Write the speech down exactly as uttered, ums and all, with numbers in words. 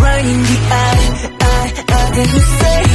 right in the eye, eye, eye. Then you say